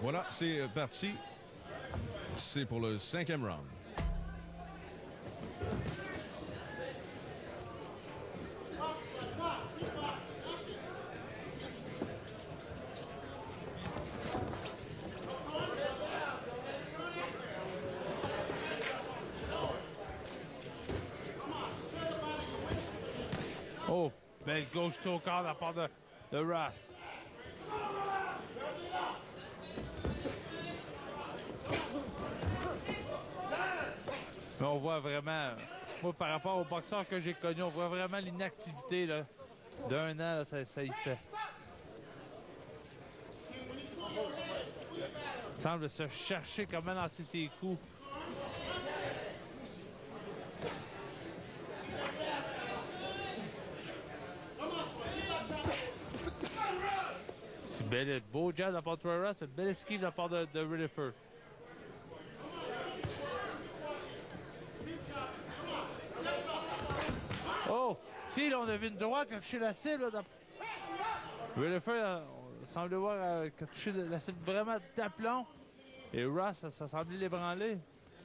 Voilà, c'est parti. C'est pour le 5e round. Oh, belle gauche au corps de la part de Ross. Mais on voit vraiment, moi par rapport aux boxeurs que j'ai connus, on voit vraiment l'inactivité d'un an, là, ça y fait. Il semble se chercher comment lancer ses coups. C'est bel, beau jab de la part de Troy Ross, mais belle esquive de la part de Riddifer. Oh! Si, là, on a vu une droite qui a touché la cible. Riddifer semble voir qui a touché la cible vraiment d'aplomb. Et Ross, ça semblait l'ébranler.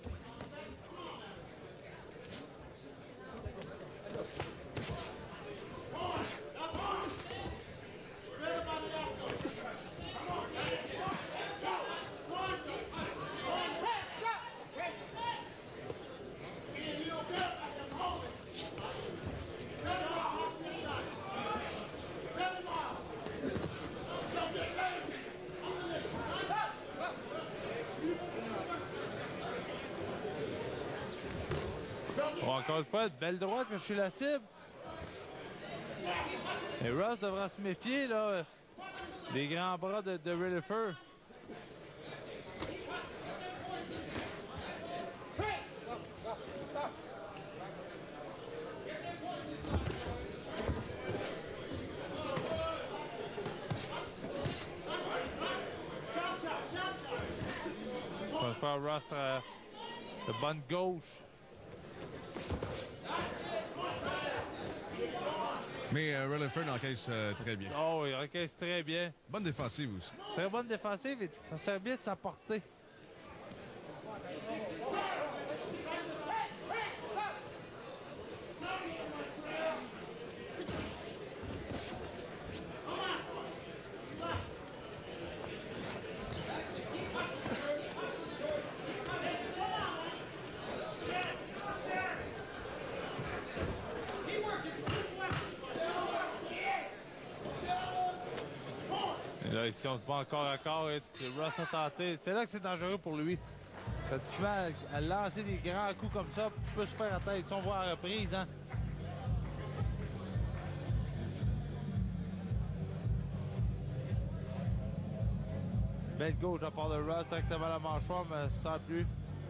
Bon, encore une fois, une belle droite chez la cible. Et Ross devra se méfier là, des grands bras de Riddifer. On va faire Ross de bonne gauche. Mais Riddifer encaisse très bien. Oh, il encaisse très bien. Bonne défensive aussi. Très bonne défensive et ça sert bien de sa portée. Et là, ici, on se bat encore à corps et Ross a tenté. C'est là que c'est dangereux pour lui. Quand il se met à lancer des grands coups comme ça, il peut se faire la tête. On voit à la reprise, hein. Belle gauche de la part de Ross, directement à la mâchoire, mais sans plus.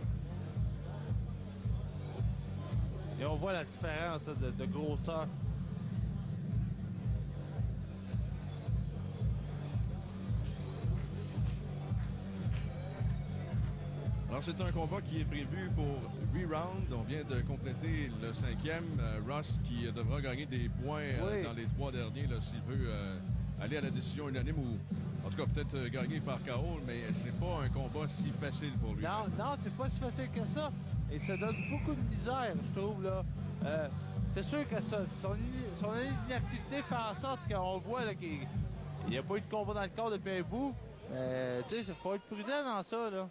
Et on voit la différence de grosseur. Alors, c'est un combat qui est prévu pour 8 rounds. On vient de compléter le 5e. Ross qui devra gagner des points dans les 3 derniers s'il veut aller à la décision unanime ou, en tout cas, peut-être gagner par KO, mais c'est pas un combat si facile pour lui. Non, non, c'est pas si facile que ça. Et ça donne beaucoup de misère, je trouve, là. C'est sûr que son inactivité fait en sorte qu'on voit qu'il n'y a pas eu de combat dans le corps depuis un bout. Tu sais, il faut être prudent dans ça, là.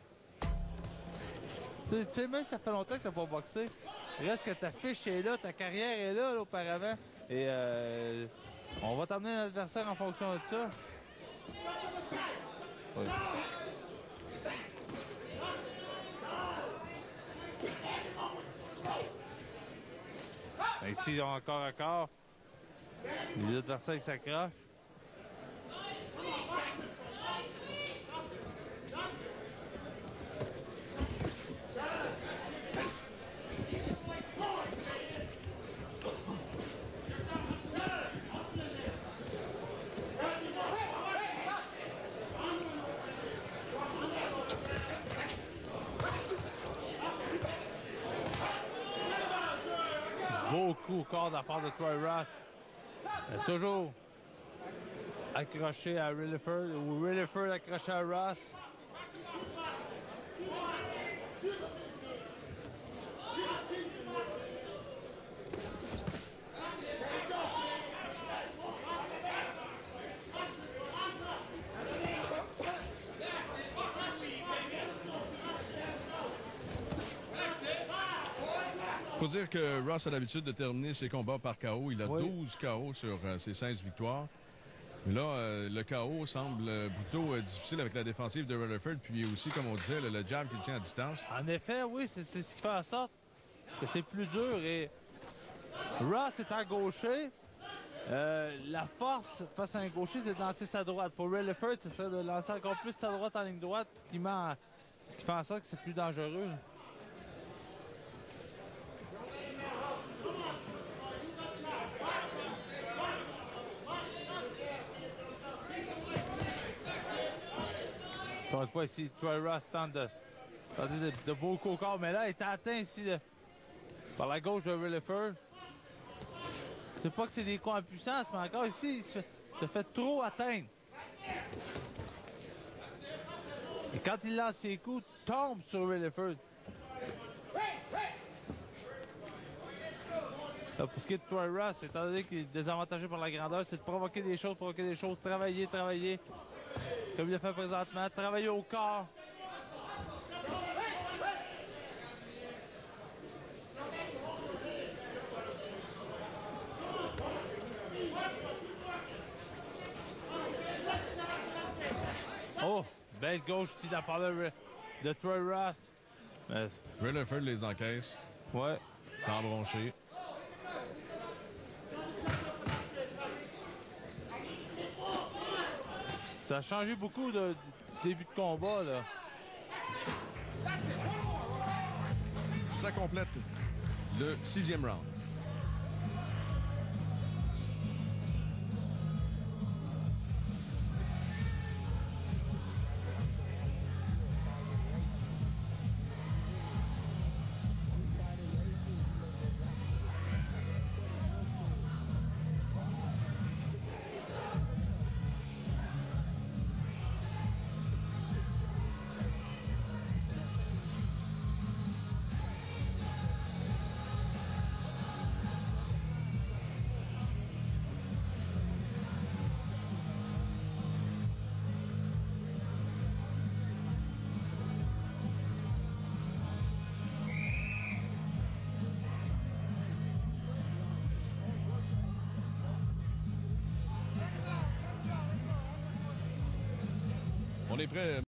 Tu sais, même si ça fait longtemps que t'as pas boxé, il reste que ta fiche est là, ta carrière est là, auparavant. Et on va t'amener un adversaire en fonction de ça. Oui. Ici, ils ont encore à corps. Les adversaires qui s'accrochent. Beaucoup au corps de la part de Troy Ross. Toujours accroché à Riddifer, ou Riddifer accroché à Ross. Il faut dire que Ross a l'habitude de terminer ses combats par KO. Il a Oui. 12 KO sur ses 16 victoires. Mais là, le KO semble plutôt difficile avec la défensive de Rutherford. Puis aussi, comme on disait, le jab qu'il tient à distance. En effet, oui, c'est ce qui fait en sorte que c'est plus dur. Et Ross est un gaucher. La force face à un gaucher, c'est de lancer sa droite. Pour Rutherford, c'est ça, de lancer encore plus sa droite en ligne droite, ce qui fait en sorte que c'est plus dangereux. Encore une fois, ici, Troy Ross tente de beaucoup au corps, mais là, il est atteint ici par la gauche de Rutherford. C'est pas que c'est des coups en puissance, mais encore ici, il se fait trop atteindre. Et quand il lance ses coups, il tombe sur Rutherford. Là, pour ce qui est de Troy Ross, étant donné qu'il est désavantagé par la grandeur, c'est de provoquer des choses, travailler. Comme il le fait présentement, travailler au corps. Oh, belle gauche ici de la part de Troy Ross. Rutherford les encaisse. Ouais. Sans broncher. Ça a changé beaucoup de début de combat, là. Ça complète le 6e round. On est prêt.